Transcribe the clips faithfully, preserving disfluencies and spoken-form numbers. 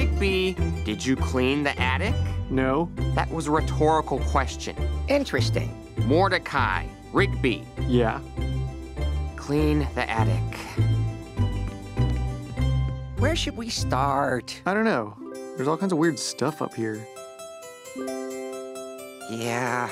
Rigby, did you clean the attic? No. That was a rhetorical question. Interesting. Mordecai, Rigby, Yeah. clean the attic. Where should we start? I don't know. There's all kinds of weird stuff up here. Yeah.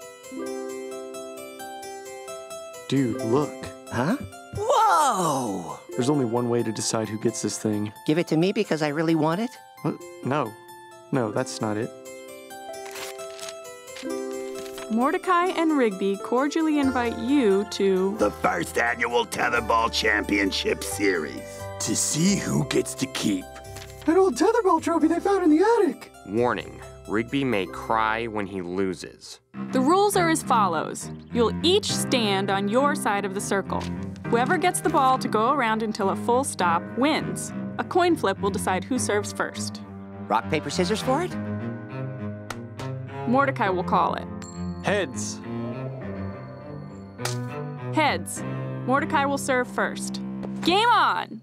Dude, look. Huh? Whoa! There's only one way to decide who gets this thing. Give it to me because I really want it? What? No. No, that's not it. Mordecai and Rigby cordially invite you to the first annual Tetherball Championship Series to see who gets to keep That old Tetherball trophy they found in the attic. Warning, Rigby may cry when he loses. The rules are as follows. You'll each stand on your side of the circle. Whoever gets the ball to go around until a full stop wins. A coin flip will decide who serves first. Rock, paper, scissors for it? Mordecai will call it. Heads. Heads. Mordecai will serve first. Game on!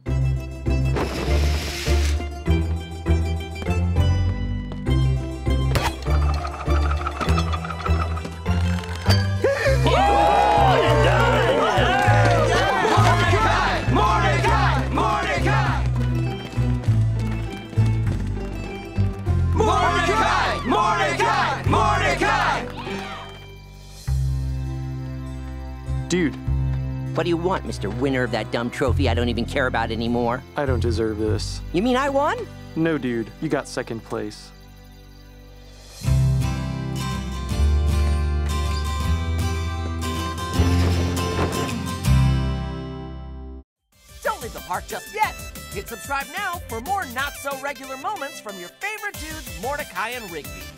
Dude, What do you want, Mister Winner of that dumb trophy I don't even care about anymore? I don't deserve this. You mean I won? No, dude, you got second place. Don't leave the park just yet. Hit subscribe now for more not-so-regular moments from your favorite dudes, Mordecai and Rigby.